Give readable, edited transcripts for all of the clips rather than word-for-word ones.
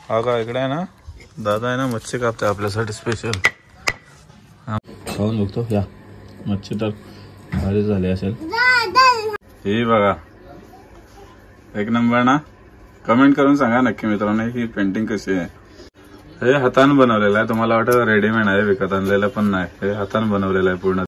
हा का इकडे आहे ना दादा आहे ना मच्छी कापते आपल्यासाठी स्पेशल. खाऊन बघतो या मच्छी तर भारी झाली असेल. ही बघा एक नंबर ना. कमेंट करून सांगा नक्की मित्रांनो ही पेंटिंग कशी आहे. हे हाताने बनवलेलं आहे. तुम्हाला वाटतं रेडीमेड आहे विकत आणलेलं पण नाही. हे हाताने बनवलेलं आहे पूर्ण.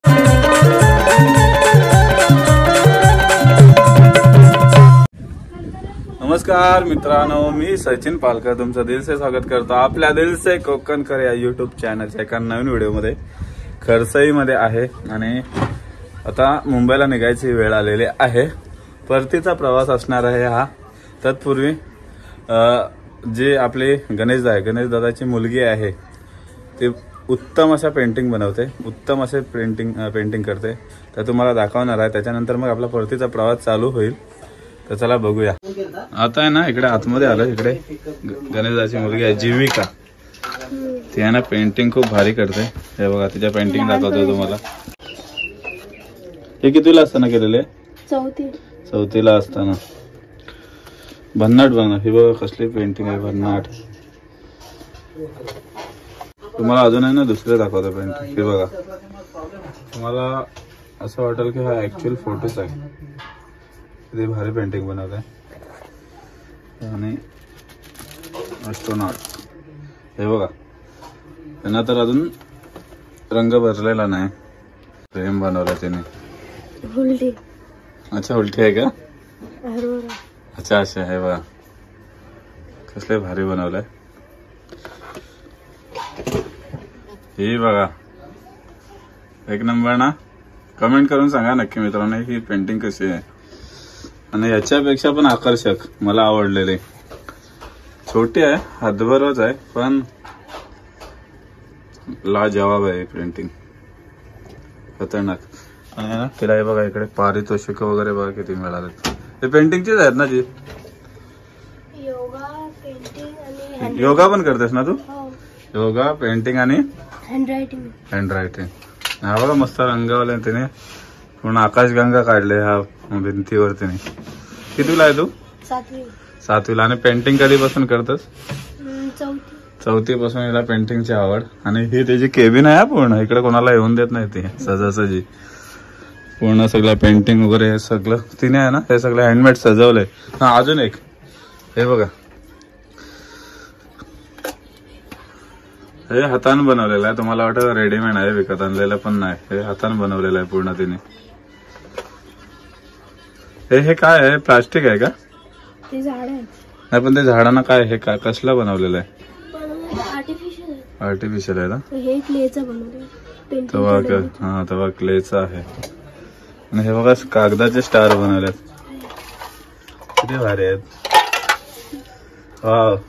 नमस्कार मित्रांनो मी सचिन पालकर तुमचं दिल से स्वागत करतो आपल्या दिल से कोकणकर या युट्यूब चॅनलच्या एका नवीन व्हिडिओमध्ये. खरसईमध्ये आहे आणि आता मुंबईला निघायची वेळ आलेली आहे. परतीचा प्रवास असणार आहे हा. तत्पूर्वी जे आपले गणेश दादाची मुलगी आहे ती उत्तम अशा पेंटिंग बनवते. उत्तम असे पेंटिंग करते. तर तुम्हाला दाखवणार आहे. त्याच्यानंतर मग आपला परतीचा प्रवास चालू होईल. तर चला बघूया. आता आहे ना इकडे आतमध्ये आलं. इकडे गणेशदाची मुलगी आहे जीविका. ती आहे ना पेंटिंग खूप भारी करते. हे बघा तिच्या पेंटिंग दाखवतो तुम्हाला. हे कितीला असताना केलेले? चौथीला असताना. भन्नाट बघा. हे बघा कसली पेंटिंग आहे भन्नाट. तुम्हाला अजून आहे ना दुसरे दाखवतो पेंटिंग. हे बघा तुम्हाला असं वाटेल की हा ऍक्च्युअल फोटोच आहे. किती भारी पेंटिंग बनवलंय. आणि ॲस्ट्रोनॉट हे बघा त्यांना तर अजून रंग भरलेला नाही. प्रेम बनवला त्याने. अच्छा उलटी आहे का? अच्छा अच्छा हे बघा कसले भारी बनवलंय. ही बघा एक नंबर ना. कमेंट करून सांगा नक्की मित्रांनो ही पेंटिंग कशी आहे. आणि याच्यापेक्षा पण आकर्षक मला आवडलेले. छोटी आहे हातभरच आहे पण लाजवाब आहे पेंटिंग. खतरनाक. आणि ना तिला हे बघा इकडे पारितोषिक वगैरे बघा किती मिळाले. ते पेंटिंगचीच आहेत ना जी? योगा पण करतेस ना तू? योगा पेंटिंग आणि हँडरायटिंग. हा बघा मस्त रंगवले तिने. पूर्ण आकाशगंगा काढले ह्या भिंतीवर तिने. कितीला आहे तू? सातवीला. आणि पेंटिंग कधीपासून करतस? चौथीपासून हिला पेंटिंगची आवड. आणि ही त्याची केबिन आहे पूर्ण. इकडे कोणाला येऊन देत नाही ती सहजासहजी. पूर्ण सगळं पेंटिंग वगैरे हे सगळं तिने आहे ना. हे सगळं हँडमेड सजवलंय. हा अजून एक हे बघा हे हाताने बनवलेलं आहे. तुम्हाला वाटतं रेडीमेड आहे विकत आणलेलं पण नाही. हे हाताने बनवलेलं आहे पूर्ण तिने. हे काय आहे? प्लास्टिक आहे का? ते झाड आहे. नाही पण ते झाडांना काय हे काय कसलं बनवलेलं आहे? आर्टिफिशियल आहे ना. हे क्लेचं बनवलंय. तेव्हा क्लेचं आहे. आणि हे बघा कागदाचे स्टार बनवलेत. किती भारी आहेत. वाव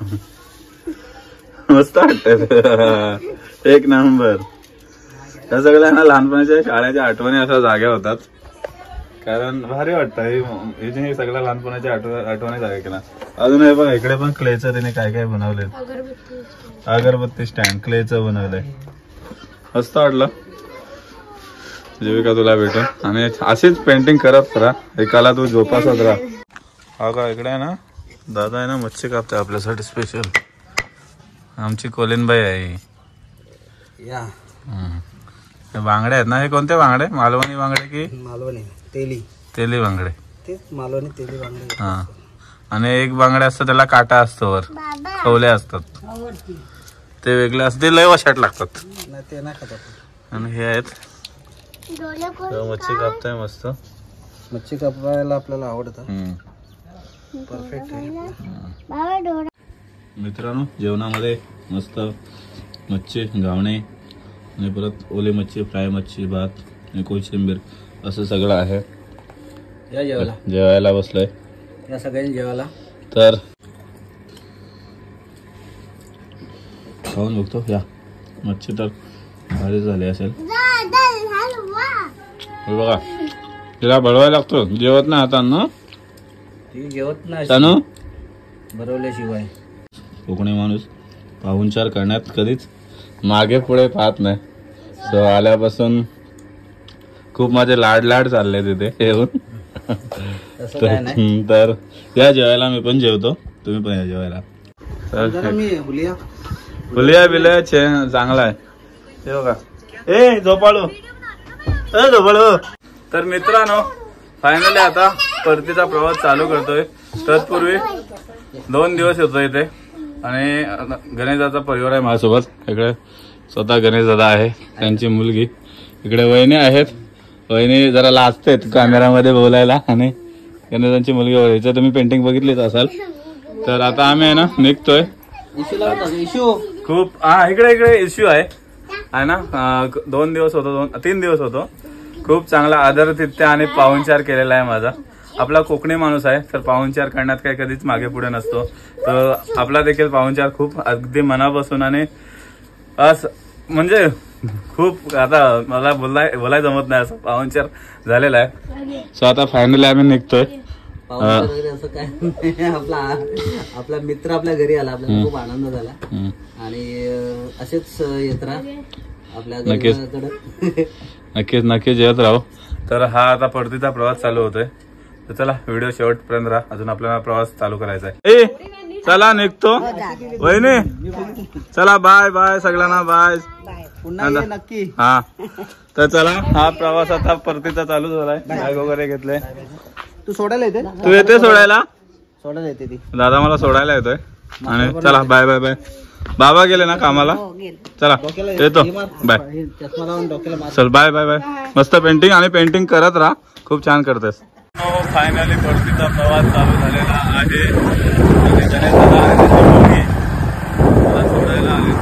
मस्त वाटत. एक नंबर. त्या सगळ्यांना लहानपणाच्या शाळेच्या आठवणी अशा जाग्या होतात. कारण भारी वाटतं हे सगळ्या लहानपणाच्या आठवणी जागा केला. अजून हे बघा इकडे पण क्लेचं त्याने काय काय बनवले. अगरबत्ती स्टँड क्लेचं बनवलंय. मस्त वाटलं. जीविका तुला भेटून. आणि अशीच पेंटिंग करत राहा. एकाला तू जोपासत राहा. हा का इकडे आहे ना दादा आहे ना मच्छी कापते आपल्यासाठी स्पेशल. आमची कोलिनबाई आहे. बांगडे आहेत ना. हे कोणते बांगडे? मालवणी बांगडे की मालवणी तेली बांगडे? तेच मालवणी तेली बांगडे. हा. आणि एक बांगडे असतं त्याला काटा असतो वर. खवले असतात ते वेगळे असतात. ते लय वशाट लागतात. ते नाही खात. आणि हे आहेत मच्छी कापताय मस्त. मच्छी कापायला आपल्याला आवडतं. परफेक्ट आहे. मित्रांनो जेवणामध्ये मस्त मच्छी घावणे आणि परत ओली मच्छी फ्राय मच्छी भात आणि कोशिंबीर असं सगळं आहे. या जेवायला बसलोय. या सगळ्यांनी जेवायला. तर खाऊन बघतो या मच्छी तर भारी झाली असेल. बघा तिला बळवायला लागतो. जेवत नाही आता ना ती जेवत नाही भरवल्याशिवाय. कोकणी माणूस पाहुणचार करण्यात कधीच मागे पुढे पाहत नाही. सो आल्यापासून खूप माझे लाड चालले तिथे येऊन. तर या जेवायला. मी पण जेवतो तुम्ही पण या जेवायला. जरा मी हुलिया फुलिया बिलिया चांगला आहे हे बघा. ए झोपाळू झोपाळू. तर मित्रांनो फायनली आता परतीचा प्रवास चालू करतोय. तत्पूर्वी 2 दिवस येतो इथे आणि गणेशदाचा परिवार आहे माझ्यासोबत. इकडे स्वतः गणेशदादा आहे, त्यांची मुलगी. इकडे वहिनी आहेत. वहिनी जरा लाजतेत कॅमेरामध्ये बोलायला आणि गणेशांची मुलगी व्हायचं. तुम्ही पेंटिंग बघितलीच असाल. तर आता आम्ही आहे ना निघतोय. खूप इकडे इश्यू आहे ना. 2 दिवस होतो 3 दिवस होतो. खूप चांगला आदरातिथ्य आणि पाहुणचार केलेला आहे माझा. आपला कोकणी माणूस आहे तर पाहुणचार करण्यात काही कधीच मागे पुढे नसतो. तर आपला देखील पाहुणचार खूप अगदी मनापासून आणि म्हणजे खूप आता मला बोलाय जमत नाही असं पाहुणचार झालेला आहे. सो आता फायनली आम्ही निघतोय. असं काय नाही. आपला मित्र आपल्या घरी आला, आपल्याला खूप आनंद झाला आणि असेच येत राहा आपल्या नक्कीच येत राहू. तर हा आता परतीचा प्रवास चालू होतोय. तर चला व्हिडिओ शेवटपर्यंत राहा, अजून आपल्याला प्रवास चालू करायचा आहे. चला निघतो वहिनी. चला बाय बाय सगळ्यांना बाय. नक्की हा तर चला हा प्रवास आता परतीचा चालू झालाय. बॅग वगैरे घेतले. तू सोडायला येते? तू येते सोडायला? सोडायला येते ती दादा मला सोडायला येतोय. आणि चला बाय बाय बाय. बाबा गेले ना कामाला. चला येतो बाय. चल बाय बाय बाय. मस्त पेंटिंग आणि पेंटिंग करत राहा, खूप छान करतेस. फायनली परतीचा प्रवास चालू झालेला आहे. सोडायला आले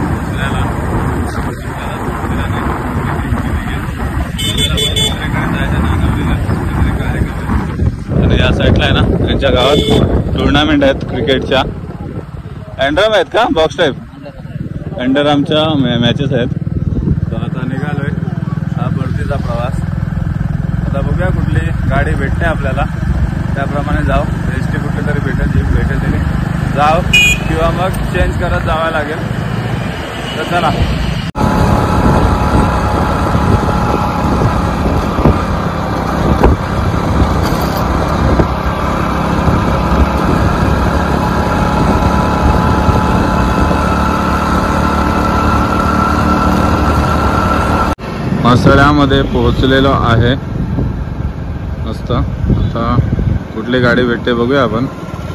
आणि या साईडला आहे ना त्यांच्या गावात टुर्नामेंट आहेत क्रिकेटच्या. अँडरम आहेत का बॉक्स टाईप? अँडरमच्या मॅचेस आहेत. तर आता निघालोय हा परतीचा प्रवास. आता बघूया कुठली गाडी भेटते आपल्याला त्याप्रमाणे जाऊ. एसटी कुठली तरी भेटेल, जीप भेटेल तरी जाऊ किंवा मग चेंज करत जावं लागेल. तर चला मसळ्यामध्ये पोहोचलेलो आहे. मस्त. आता कुठली गाडी भेटते बघूया आपण.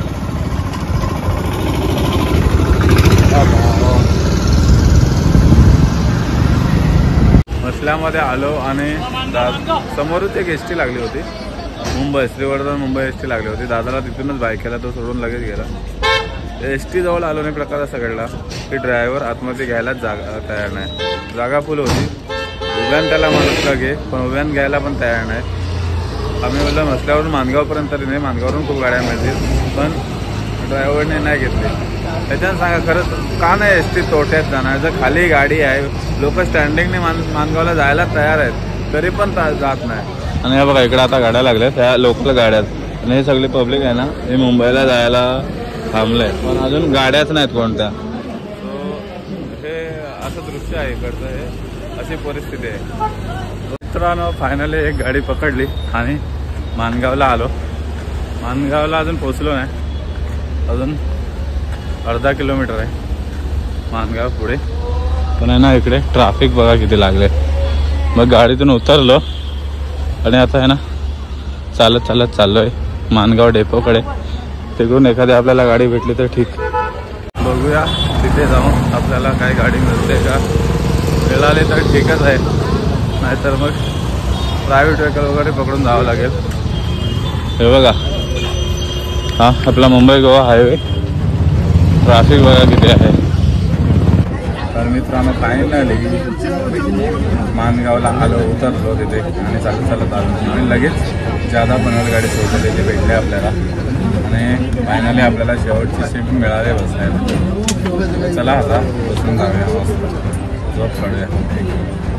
मसल्यामध्ये आलो आणि समोरच एक एसटी लागली होती. मुंबई श्रीवर्धन मुंबई एसटी लागली होती. दादाला तिथूनच बाईक केला, तो सोडून लगेच गेला. एसटी जवळ आलो नाही प्रकार असा घडला की ड्रायव्हर आतमध्ये घ्यायलाच तयार नाही. जागा फुल होती. उभ्यान त्याला म्हणत घे पण उभ्यान घ्यायला पण तयार नाही. आम्ही बोललो मसल्यावरून माणगावपर्यंत तरी नाही, माणगावरून खूप गाड्या मिळतील पण ड्रायव्हरने नाही घेतली. त्याच्यानं सांगा खरंच का नाही एसटी तोट्यात जाणार? जर खाली गाडी आहे, लोक स्टँडिंगने माणगावला जायला तयार आहेत तरी पण जात नाही. आणि हे बघा इकडे आता गाड्या लागल्या, त्या लोकल गाड्यात. आणि हे सगळे पब्लिक आहे ना हे मुंबईला जायला थांबलंय पण अजून गाड्याच नाहीत कोणत्या. हे असं दृश्य आहे इकडचं. हे अशी परिस्थिती आहे. मित्रांनो फायनली एक गाडी पकडली आणि माणगावला आलो. माणगावला अजून पोचलो नाही, अजून अर्धा किलोमीटर आहे माणगाव पुढे. पण आहे ना इकडे ट्रॅफिक बघा किती लागले. मग गाडीतून उतरलो आणि आता आहे ना चालत चालत चाललोय माणगाव डेपोकडे. तिकडून एखादी आपल्याला गाडी भेटली तर ठीक. बघूया तिथे जाऊन आपल्याला काय गाडी मिळते का. मिळाले तर ठीकच आहे, नाहीतर मग प्रायव्हेट व्हेकल वगैरे पकडून जावं लागेल. हे बघा हा आपला मुंबई गोवा हायवे. ट्रॅफिक बघा किती आहे. तर मित्रांनो फायनली माणगावला आलो, उतरलो तिथे आणि चालत चालत आलो आणि लगेच जादा पनवेल गाडी सोडली तिथे भेटले आपल्याला. आणि फायनली आपल्याला शेवटची सीट मिळाली बसायला. चला आता बसून जाऊया, झोप काढूया.